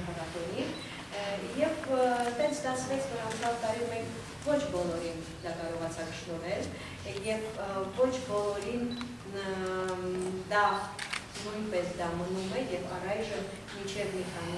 փառատոնի եւ տենց ստացվեց, որ անցյալ տարի մենք ոչ բոլորին դա կարողացանք շնորհել եւ ոչ բոլորին դա նույնպես դա մնում է եւ առայժմ մինչեւ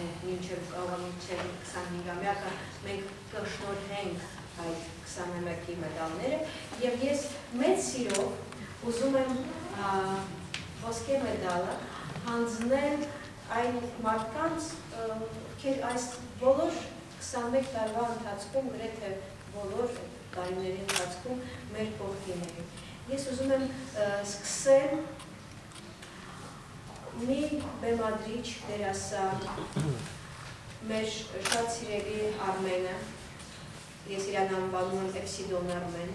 25-ամյակը մենք կշնորհենք այդ 21-ի մեդալները եւ ես մեծ սիրով ուզում եմ ոսկե մեդալը հանձնել այն մարդկանց, ովքեր այս բոլոր 21 տարվա ընթացքում, գրեթե բոլոր տարիների ընթացքում մեր կողքին էին։ Ես ուզում եմ սկսել մի բեմադրիչ դերասան, մեր շատ սիրելի Արմենը, ես իրան անվանում եմ Էպսիդոն Արմեն,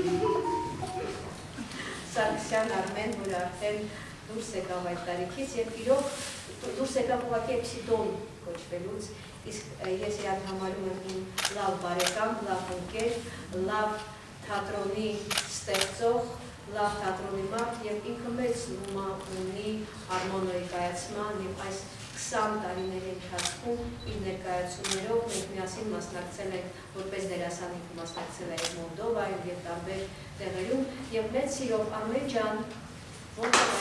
Սարգսյան Արմեն, որ արդեն դուրս եկավ այդ տարիքից և իրոք դուրս եկավ ուղղակի Էպսիդոն կոչվելուց, իսկ ես իրան համարում եմ իմ լավ բարեկամ, լավ ընկեր, լավ թատրոնի ստեղծող, լավ թատրոնի մարդ և ինքը մեծ նոմա ունի Արմոնոյի կայացման և այս 20 տարիների ընթացքում իր ներկայացումներով մենք միասին մասնակցել ենք, որպես դերասան ինքը մասնակցել է Մոլդովայում և տարբեր տեղերում և մեծ սիրով Արմեն ջան, ոնց է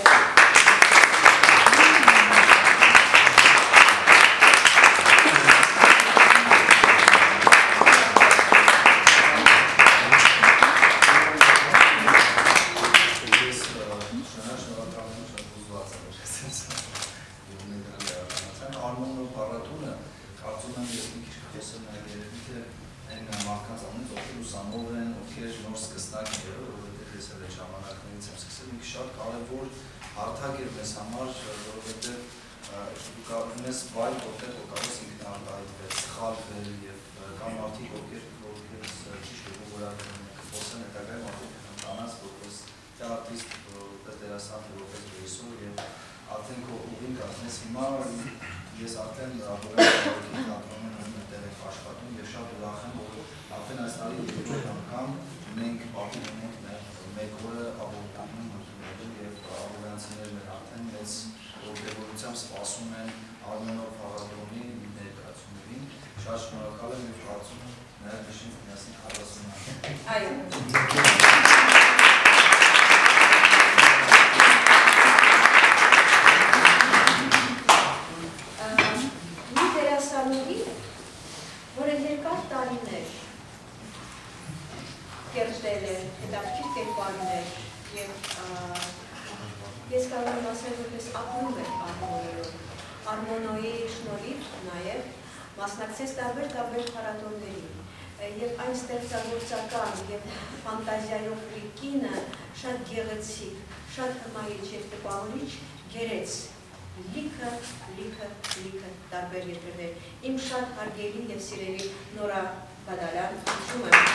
մասնակցեց տարբեր փառատոների եւ այն ստեղծագործական եւ ֆանտազիայով կինը շատ գեղեցիկ, շատ հմայիչ եւ տպավորիչ գերեց լիքը տարբեր երկրներ։ Իմ շատ հարգելի եւ սիրելի Նորա Բադալյան, ուզում եմ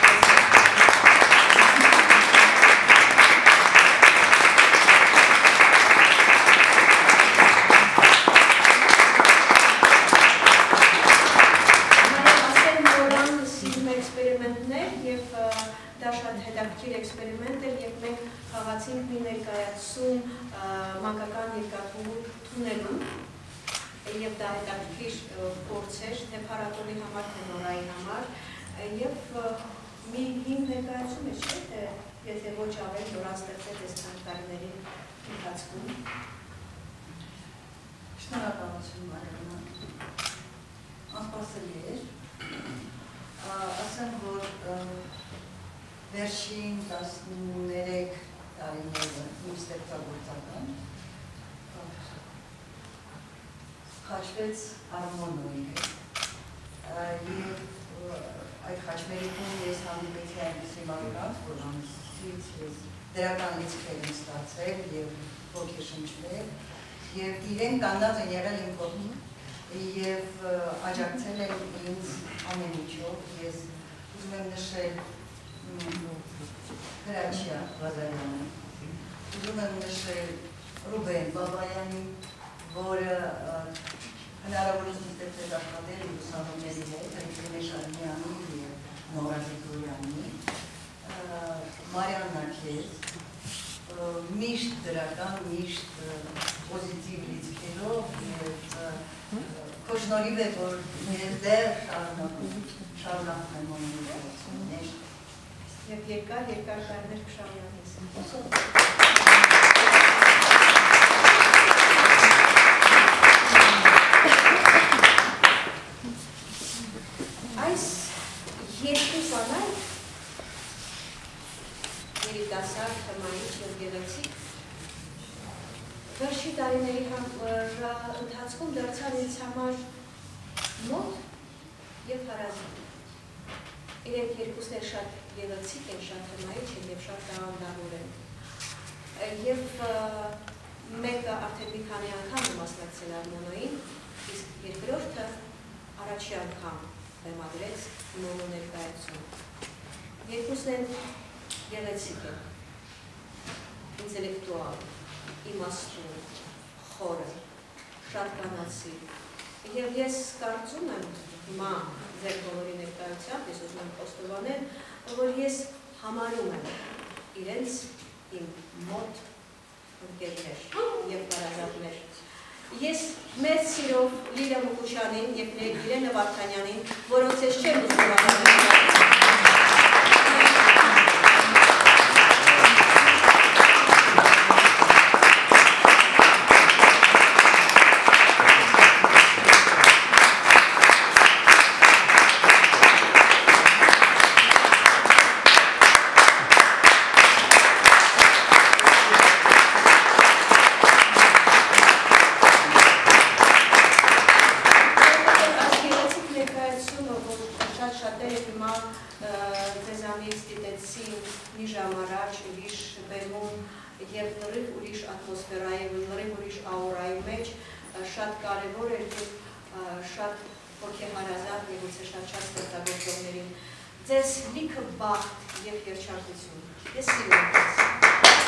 էքսպերիմենտ էր և մենք խաղացինք մի ներկայացում մանկական երկաթուղու թունելում և դա հետաքրքիր փորձ էր թե փառատոնի համար, թե Նորայի համար և մի հին ներկայացում էր, չէ՞, թե եթե ոչ ավել Նորան ստեղծեց այս տարիների ընթացքում։ Շնորհակալություն Մարիաննա, անսպասելի էր, ասեմ, որ վերջին 13 տարիները իմ ստեղծագործական խաչվեց Արմոնոյի հետ և այդ խաչմերիկում ես հանդիպեցի այնպիսի մարդկանց, որոնցից ես դրական լիցքեր եմ ստացել և ոգեշնչվել և իրեն կանգնած են եղել իմ կողքին և աջակցել են ինձ ամեն ինչով, ես ուզում եմ նշել Հրաչյա Ղազարյանը, ուզում եմ նշել Ռուբեն Բաբայանին, որը հնարավորություն ստեղծեց աշխատել ուսանողների հետ, Ռիգինե Շարմյանի և Նորա Գրիգորյանի, Մարիաննա քեզ, միշտ դրական, միշտ պոզիտիվ լիցքերով և Քո շնորհիվ է, որ ես դեռ շարունակում եմ Մոնոյի գործունեներ։ Եվ երկար տարիներ կշարունակես։ Այս երկու կանայք երիտասարդ, թմայիչ և գեղեցիկ վերջի տարիների ընթացքում դարձան ինձ համար մոտ և հարազատ։ Իրենք երկուսն էլ շատ գեղեցիկ են, շատ թմայիչ են և շատ տաղանդավոր են։ Եվ մեկը արդեն մի քանի անգամ է մասնակցել Արմոնոյին, իսկ երկրորդը առաջի անգամ բեմադրեց Մոնո ներկայացում։ Երկուսն էլ գեղեցիկ են, ինտելեկտուալ, իմաստուն, խորը, շատ կանացի։ Եվ ես կարծում եմ հիմա ձեր բոլորի ներկայությամբ, ես ուզում եմ խոստովանել, որ ես համարում եմ իրենց իմ մոտ ընկերներ և հարազատներ։ Ես մեծ սիրով Լիլիա Մուկուչյանին և Իրենը Վարդանյանին, որոնց ես չեմ ուզում շատ կարևոր էր և շատ հոգեհարազատ և ուծե շատ ստեղծագործողներին։ Ձեզ լիքը բախտ և երջանկություն։ Ես սիրում եմ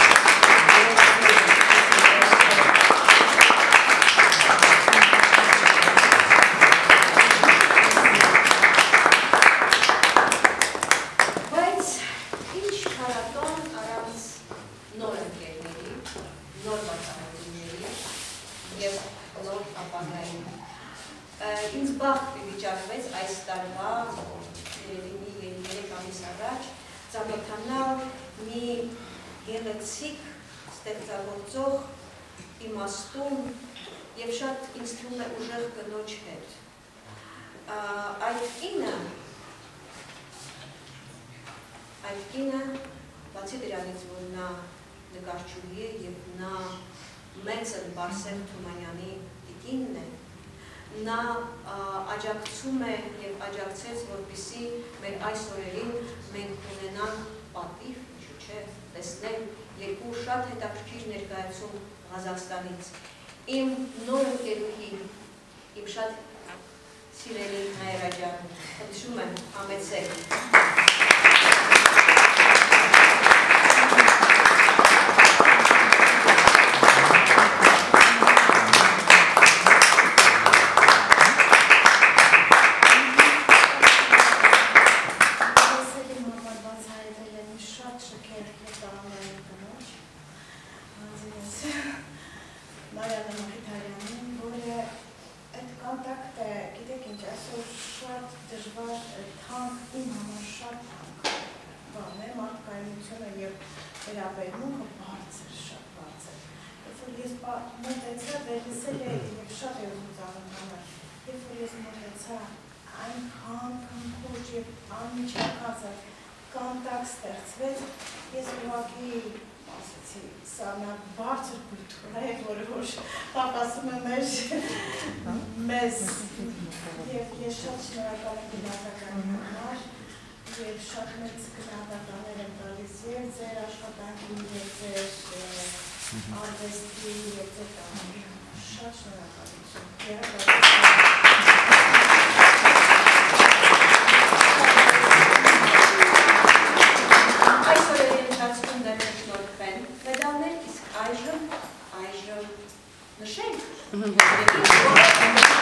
Բայց ինչ քարատոն առանց նոր ընկերների, նոր բացահայտումների և նոր ապագային։ Ինձ բախտ վիճակվեց այս տարվա երևի 3 ամիս առաջ ծանոթանալ մի գեղեցիկ ստեղծագործող, իմաստուն և շատ ինձ թվում է ուժեղ կնոջ հետ։ Այդ կինը, բացի դրանից, որ նա նկարչուհի է և նա մեծն Բարսել Թումանյանի տիկինն է, նա աջակցում է և աջակցեց, որպեսզի մեր այս օրերին մենք ունենանք պատիվ, ինչու չէ, տեսնել երկու շատ հետաքրքիր ներկայացում Ղազախստանից։ Իմ նոր ընկերուհի, իմ շատ սիրելի Նաիրա ջան, խնդրում եմ համեցեք։ Այժմ նշենք